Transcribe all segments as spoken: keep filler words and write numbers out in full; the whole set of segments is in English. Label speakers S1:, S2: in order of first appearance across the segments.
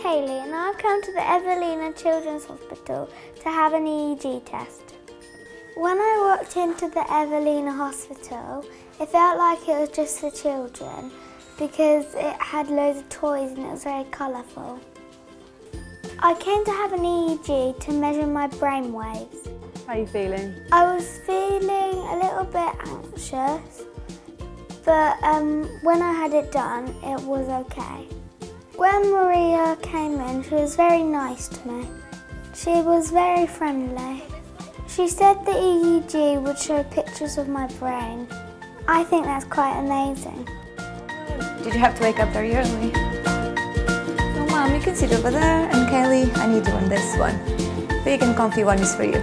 S1: Kayleigh and I've come to the Evelina Children's Hospital to have an E E G test. When I walked into the Evelina Hospital, it felt like it was just for children because it had loads of toys and it was very colourful. I came to have an E E G to measure my brain waves.
S2: How are you feeling?
S1: I was feeling a little bit anxious, but um, when I had it done, it was okay. When Maria came in, she was very nice to me. She was very friendly. She said the E E G would show pictures of my brain. I think that's quite amazing.
S3: Did you have to wake up very early? So Mom, you can sit over there, and Kayleigh, I need you on this one. Big and comfy one is for you.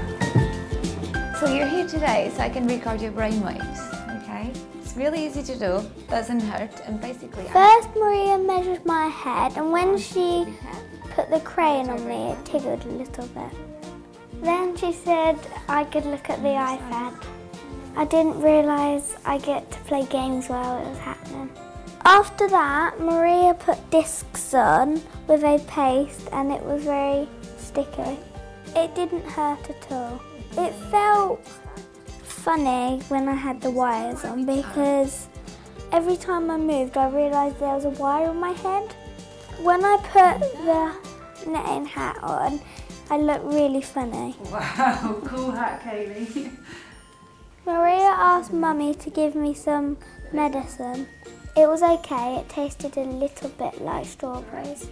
S3: So you're here today so I can record your brain waves, okay? It's really easy to do, doesn't hurt, and basically...
S1: First, Maria measured my head, and when she put the crayon on me, it tickled a little bit. Then she said I could look at the iPad. I didn't realise I get to play games while it was happening. After that, Maria put discs on with a paste, and it was very sticky. It didn't hurt at all. It felt funny when I had the wires on because every time I moved I realised there was a wire on my head. When I put the netting hat on, I looked really funny.
S2: Wow, cool hat, Kayleigh.
S1: Maria asked Mummy to give me some medicine. It was okay, it tasted a little bit like strawberries.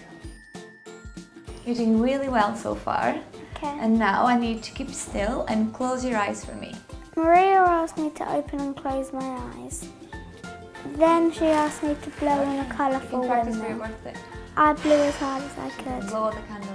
S3: You're doing really well so far.
S1: Okay.
S3: And now I need to keep still and close your eyes for me.
S1: Maria asked me to open and close my eyes. Then she asked me to blow in a colourful window. I blew as hard as I could.
S3: Blow out the candle.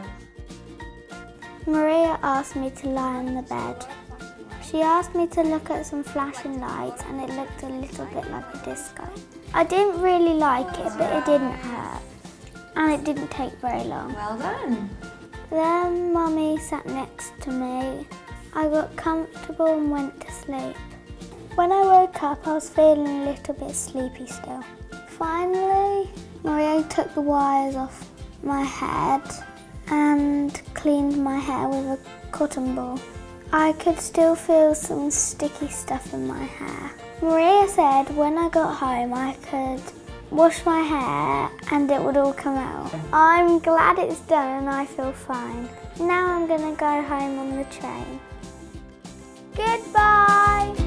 S1: Maria asked me to lie on the bed. She asked me to look at some flashing lights and it looked a little bit like a disco. I didn't really like it, but it didn't hurt. And it didn't take very long.
S3: Well done.
S1: Then Mummy sat next to me. I got comfortable and went to sleep. When I woke up, I was feeling a little bit sleepy still. Finally, Maria took the wires off my head and cleaned my hair with a cotton ball. I could still feel some sticky stuff in my hair. Maria said when I got home I could wash my hair and it would all come out. I'm glad it's done and I feel fine. Now I'm gonna go home on the train. Goodbye!